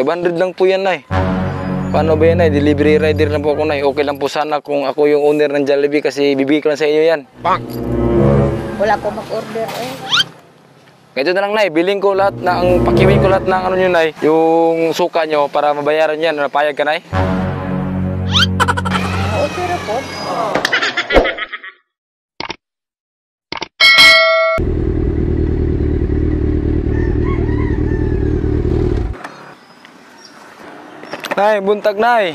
500 lang po yan, Nay. Paano ba yan, Nay? Delivery rider lang po ako, Nay. Okay lang po sana kung ako yung owner ng Jollibee kasi bibigay ko lang sa inyo yan. Wala ko mag-order eh. Ganito na lang, Nay. Biling ko lahat ng, pakiwin ko lahat ng ano nyo, Nay. Yung suka nyo para mabayaran yan. Napayag ka, Nay? Okay ra po. Nay, buntag, Nay.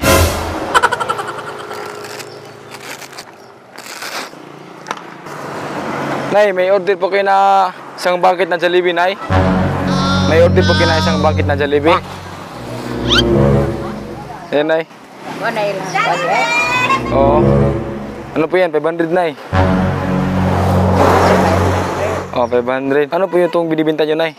Nay, may order po kayo na isang bucket na Jollibee, Nay. May order po kayo na isang bucket na Jollibee. Ayan, Nay. Wala ilang budget. Oo. Ano po yan? 500, Nay. Oh, 500. Ano po yung itong binibinta nyo, Nay?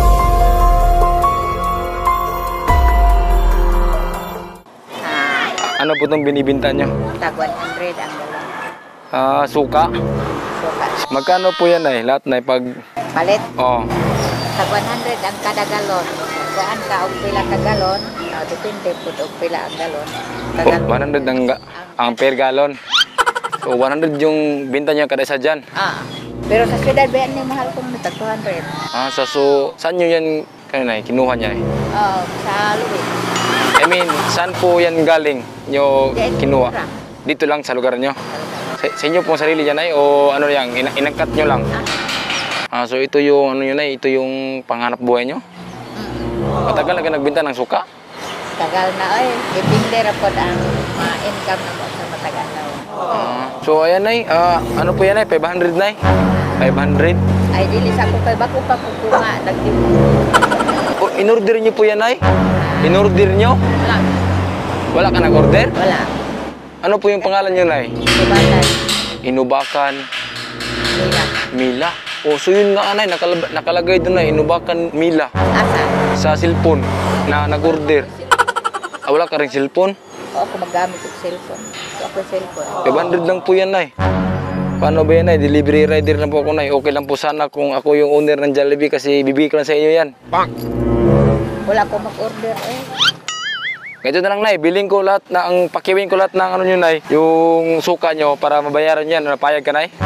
Ano po itong binibinta nyo? Tag 100 ang galon. Suka. Suka. Magkano po yan, Nay? Lahat, Nay, pag... Palit. Oh. Tag 100 ang kada galon. Saan ka og pila ka galon? Depende po og pila ang galon. Oh, 100 ang per gallon. So, 100 yung binta niya kada isa dyan. Pero sa siyudad ba yan mahal kong tag 200? So, saan nyo yan, Nay, kinuha niya, eh? Sa Louis. I mean, saan po yan galing nyo kinuha? Dito lang sa lugar nyo? Sa inyo pong sarili yan, Nay? O ano yan, inangkat nyo lang? So, ito yung, ano yun, Nay? Ito yung panghanap buhay nyo? Matagal na ka nagbinta ng suka? Tagal na, depende ra po ang income na mo sa matagal na. So, ayan, Nay. Ano po yan, Nay? 500, Nay? 500? Ay, dili sa ko kay bako pa kukunga. In-order nyo po yan, Nay? In-order nyo? Wala. Wala ka nag-order? Wala. Ano po yung pangalan nyo, Nay? Inubakan. Inubakan. Mila. Mila? So yun nga, Nay. Nakalagay doon, Nay. Inubakan Mila. Asa? Sa cellphone na nag-order. Wala ka rin cellphone? O ako maggamit ng cellphone. So ako cellphone. 500 lang po yan, Nay. Paano ba yan, Nay? Delivery rider lang po ako, Nay. Okay lang po sana kung ako yung owner ng Jollibee kasi bibigay ko lang sa inyo yan. Wala ko mag-order eh. Ganito na lang, Nay. Biling ko lahat ng, pakiwin ko lahat ng ano nyo, Nay. Yung suka nyo para mabayaran yan. Napayag ka, Nay?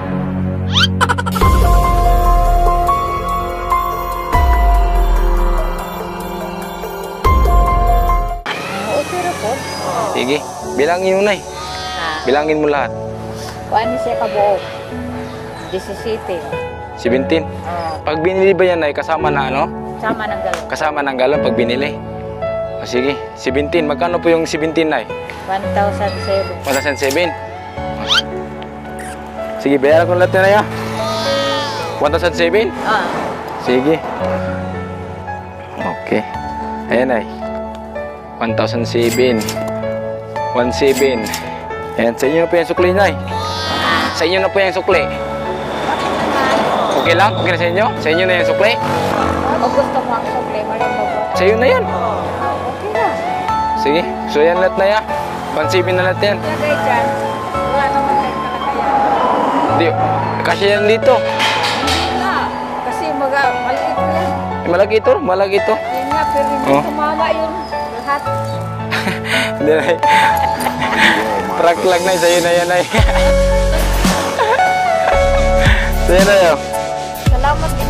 Okay ra po. Sige. Bilangin mo, Nay. Bilangin mo lahat. Kuan siya ka buo. 17. 17. Pag binili ba yan, Nay, kasama na ano? Sama ng galon. Kasama ng galon pag binili. Sige, 17. Magkano po yung 17, Nay? 1,007. 1,007. Sige, bayaran ko lahat na, Nay, 1,007? Sige. Okay. Ayan, Nay. 1,007. 1,700. Ayan, sa inyo na po yung sukli, Nay. Sa inyo na po yung sukli. Okay lang? Okay na sa inyo? Sa inyo na yung sukli? Kung gusto mo ang sukli, marunong mo. Sa iyo na yan. Okay na. Sige, so yan lahat na yan. 1,700 na lahat yan. Lagay dyan. Wala naman kayo kalakayan. Hindi, kasi yan dito. Hindi na. Kasi maliit ko yan. Malaki ito, malaki ito. Yun nga, pero hindi sumama yung lahat. Hindi, Nay. Truck lang, Nay. Sa'yo na yan, Nay. Sa'yo na yan. Salamat din.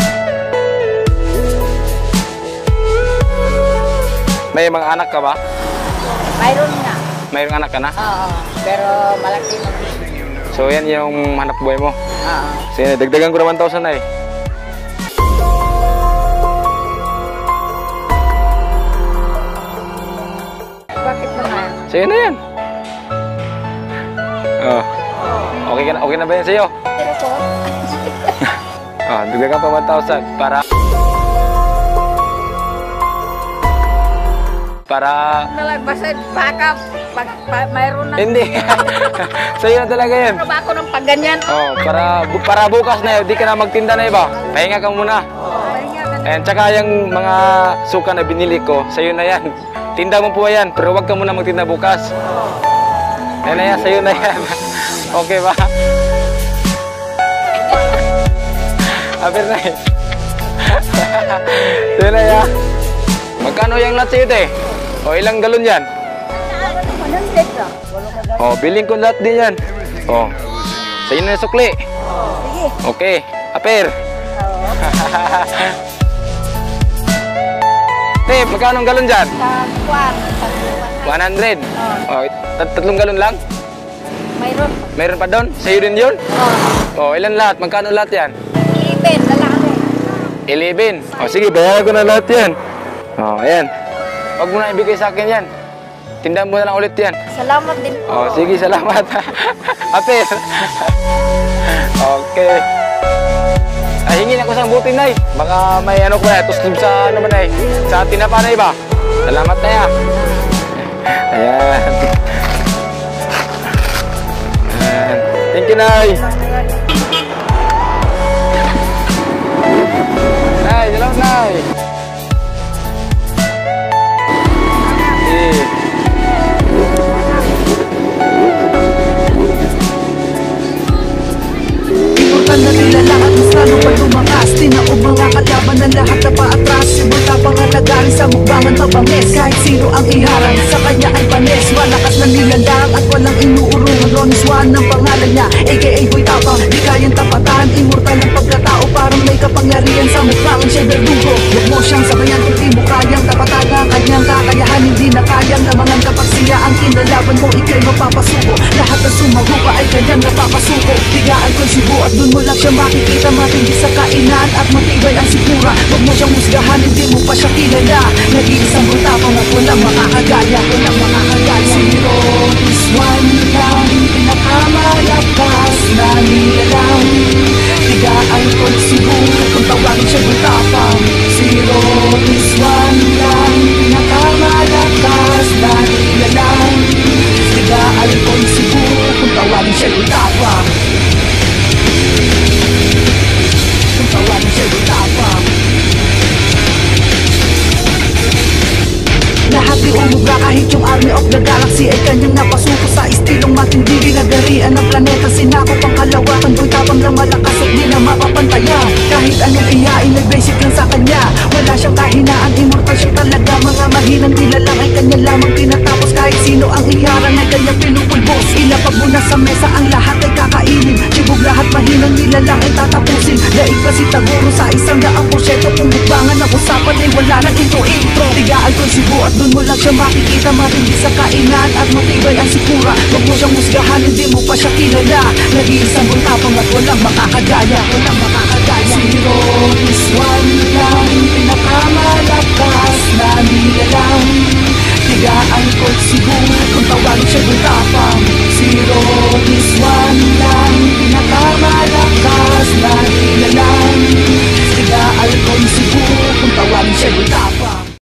May mga anak ka ba? Mayroon nga. Mayroong anak ka na? Oo. Pero malaki na. So yan yung hanap buhay mo. Oo. Sige, dagdagan ko na 1,000, Nay. Bakit naman? Sa'yo na yan. Okay na ba yan sa'yo? Pero po, Dagdagan pa 1,000 para basta baka mayroon na. hindi. Sa'yo na talaga yan. Pero ba ako ng pagganyan? Para bukas na di ka na magtinda na iba. Pahinga ka muna. And tsaka yung mga suka na binili ko, sa'yo na yan. Tinda mo po yan, pero wag ka muna magtinda bukas. Ayan na yan, sa'yo na yan. Okay ba? Aber na eh. Sa'yo na yan. Magkano yung lahat sa'yo, te? O, ilang galon yan? O, biling ko lahat din yan. O, sa'yo na yung sukli. Sige. Okay, aper. Te, magkano ang galon dyan? Sa 100. O, tatlong galon lang? Mayroon. Mayroon pa doon? Sa'yo din yun? Oh. O, ilan lahat? Magkano lahat yan? Iben, lalaki. 11. O, sige, bayaran ko na lahat yan. O, ayan. Huwag mo na ibigay sa akin yan. Tindahan mo na lang ulit yan. Salamat din po. O, sige, salamat. Aper. Okay. Ay, hingin ako sa buti, Nay. Baka may ano ko na, tuslib sa ano ba, Nay? Sa tinapa, Nay ba? Salamat na yan. Ayan. Ayan. Thank you, Nay. Nay, salamat, Nay. Eh. Importante na nila lahat mas lalo pa lumakas. Tinaob mga kalaban ng lahat na paatras. Simula pangalagarin sa mukbangan mabangis. Kahit sino ang iharang sa kanya ay panis. Malakas na nilalang at walang inuurungan. Ronis Juan ang pangalan niya, aka Boy Tapang. Di kayang tapatan, immortal ang pagkatao. Parang may kapangyarihan sa mukbangan siya'y berdugo. Huwag mo siyang sabayan kung di mo kayang tapatan ang kanyang kakayahan. Hindi na kayang lamangan kapag siya ang kinalaban mo, ika'y mapapasuko. Lahat na sumagupa ay kanyang napapasuko. Tigaan ko'y Cebu at dun mo lang siya makikita. Matindi sa kainan at matibay ang sikura. Huwag mo siyang musgahan, hindi mo pa siya kilala. Nag-iisang brutapang at walang makakagaya. Walang makakagaya. Zero is one lang, pinakamalakas na nilalang. Tigaan ko'y Cebu kung tawagin siya brutapang. Zero is one lang, pinakamalakas na nilalang. Tigaan ko'y Cebu kung tawagin siya brutapang. Kung tawagin siya brutapang. Lahat ay umubra kahit yung army of the galaxy ay kanyang napasuko sa istilong matindi. Binagarian ng planeta, sinakop ang kalawakan. Boy Tapang lang malakas at di na mapapantaya. Kahit anong iyain ay basic lang sa kanya. Wala siyang kahinaan, immortal siya talaga. Mga mahinang nilalang ay kanya lamang tinatapos. Kahit sino ang iharang ay kanyang pinupulbos. Ilapag mo na sa mesa ang lahat ay kakainin. Sibog lahat mahinang nilalang ay tatapusin. Daig pa si Taguro sa 100%. Kung mukbangan ang usapan ay wala nang intro. Tigaan ko'y Cebu at dun mo lang siya makikita. Matindi sa kainan at matibay ang sikura. Huwag mo siyang musgahan, hindi mo pa siya kilala. Nag-iisang Boy Tapang at walang makakagaya. Walang makakagaya. Zero is one lang, pinakamalakas na nilalang. Tigaan ko'y Cebu kung tawagin siya Boy Tapang. Zero is